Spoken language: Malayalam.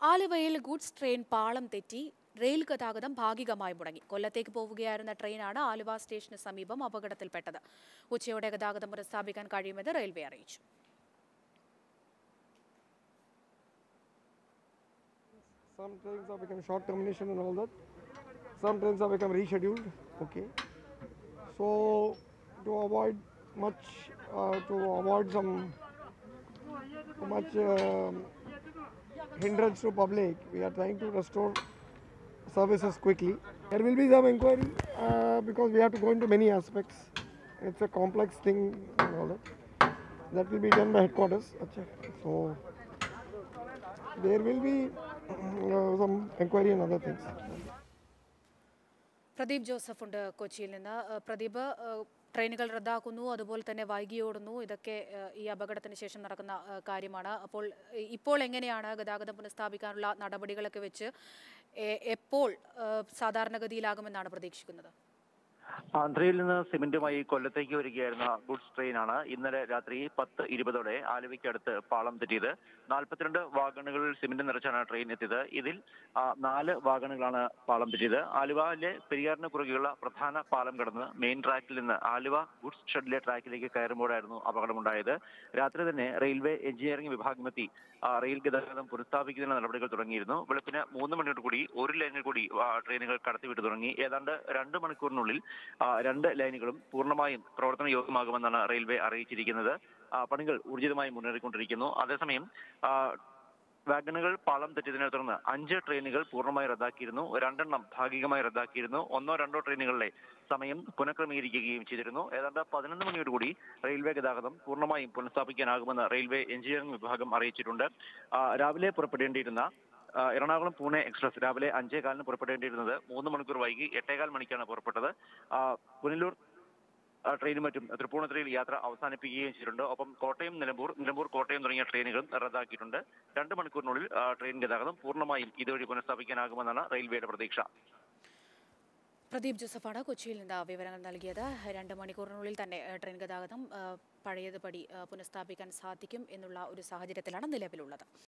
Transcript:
ആലുവയിൽ ഗുഡ്സ് ട്രെയിൻ പാളം തെറ്റി റെയിൽ ഗതാഗതം ഭാഗികമായി മുടങ്ങി. കൊല്ലത്തേക്ക് പോവുകയായിരുന്ന ട്രെയിനാണ് ആലുവ സ്റ്റേഷന് സമീപം അപകടത്തിൽപ്പെട്ടത്. ഉച്ചയോടെ ഗതാഗതം പുനഃസ്ഥാപിക്കാൻ കഴിയുമെന്ന് റെയിൽവേ അറിയിച്ചു. Some trains have become short termination and all that. Some trains have become rescheduled. Okay. So to avoid some much hindrance to public, we are trying to restore services quickly. There will be some inquiry because we have to go into many aspects. It's a complex thing and all that. That will be done by headquarters. So there will be some inquiry and other things. Pradeep Joseph ഉണ്ട് കൊച്ചിയിൽ നിന്ന്. പ്രദീപ്, ട്രെയിനുകൾ റദ്ദാക്കുന്നു, അതുപോലെ തന്നെ വൈകിയോടുന്നു, ഇതൊക്കെ ഈ അപകടത്തിന് ശേഷം നടക്കുന്ന കാര്യമാണ്. ഇപ്പോൾ എങ്ങനെയാണ് ഗതാഗതം പുനഃസ്ഥാപിക്കാനുള്ള നടപടികളൊക്കെ വെച്ച് എപ്പോൾ സാധാരണഗതിയിലാകുമെന്നാണ് പ്രതീക്ഷിക്കുന്നത്? ആന്ധ്രയിൽ നിന്ന് സിമന്റുമായി കൊല്ലത്തേക്ക് വരികയായിരുന്ന ഗുഡ്സ് ട്രെയിനാണ് ഇന്നലെ രാത്രി 10:20 ആലുവയ്ക്കടുത്ത് പാളം തെറ്റിയത്. 42 വാഗണുകളിൽ സിമന്റ് നിറച്ചാണ് ട്രെയിൻ എത്തിയത്. ഇതിൽ 4 വാഗണുകളാണ് പാളം തെറ്റിയത്. ആലുവയിലെ പെരിയാറിന് കുറുകെയുള്ള പ്രധാന പാലം കടന്ന് മെയിൻ ട്രാക്കിൽ നിന്ന് ആലുവ ഗുഡ്സ് ഷെഡിലെ ട്രാക്കിലേക്ക് കയറുമ്പോഴായിരുന്നു അപകടമുണ്ടായത്. രാത്രി തന്നെ റെയിൽവേ എഞ്ചിനീയറിംഗ് വിഭാഗമെത്തി റെയിൽ ഗതാഗതം പുനഃസ്ഥാപിക്കുന്നതിനുള്ള നടപടികൾ തുടങ്ങിയിരുന്നു. വെളുപ്പിന് 3 മണിയോട് കൂടി ഒരു ലൈനിൽ കൂടി ട്രെയിനുകൾ കടത്തിവിട്ടു തുടങ്ങി. ഏതാണ്ട് 2 മണിക്കൂറിനുള്ളിൽ 2 ലൈനുകളും പൂർണ്ണമായും പ്രവർത്തന യോഗ്യമാകുമെന്നാണ് റെയിൽവേ അറിയിച്ചിരിക്കുന്നത്. പണികൾ ഊർജിതമായി മുന്നേറിക്കൊണ്ടിരിക്കുന്നു. അതേസമയം വാഗണുകൾ പാളം തെറ്റിയതിനെ തുടർന്ന് 5 ട്രെയിനുകൾ പൂർണ്ണമായി റദ്ദാക്കിയിരുന്നു. 2 എണ്ണം ഭാഗികമായി റദ്ദാക്കിയിരുന്നു. 1-2 ട്രെയിനുകളിലെ സമയം പുനഃക്രമീകരിക്കുകയും ചെയ്തിരുന്നു. ഏതാണ്ട് 11 മണിയോടുകൂടി റെയിൽവേ ഗതാഗതം പൂർണ്ണമായും പുനഃസ്ഥാപിക്കാനാകുമെന്ന് റെയിൽവേ എഞ്ചിനീയറിംഗ് വിഭാഗം അറിയിച്ചിട്ടുണ്ട്. രാവിലെ പുറപ്പെടേണ്ടിയിരുന്ന എറണാകുളം പൂനെ എക്സ്പ്രസ് രാവിലെ 5:15 പുറപ്പെടേണ്ടിയിരുന്നത് 3 മണിക്കൂർ വൈകി 8:15 മണിക്കാണ് പുറപ്പെട്ടത്. പുനലൂർ ട്രെയിനും മറ്റും തൃപ്പൂണിത്തുറയിൽ യാത്ര അവസാനിപ്പിക്കുകയും ചെയ്തിട്ടുണ്ട്. ഒപ്പം കോട്ടയം നിലമ്പൂർ കോട്ടയം തുടങ്ങിയ ട്രെയിനുകളും റദ്ദാക്കിയിട്ടുണ്ട്. 2 മണിക്കൂറിനുള്ളിൽ ട്രെയിൻ ഗതാഗതം പൂർണ്ണമായും ഇതുവഴി പുനഃസ്ഥാപിക്കാനാകുമെന്നാണ് റെയിൽവേയുടെ പ്രതീക്ഷ. പ്രദീപ് ജോസഫാണ് കൊച്ചിയിൽ നിന്ന് വിവരങ്ങൾ നൽകിയത്. 2 മണിക്കൂറിനുള്ളിൽ തന്നെ ട്രെയിൻ ഗതാഗതം പഴയതുപടി പുനഃസ്ഥാപിക്കാൻ സാധിക്കും എന്നുള്ള ഒരു സാഹചര്യത്തിലാണ് നിലവിലുള്ളത്.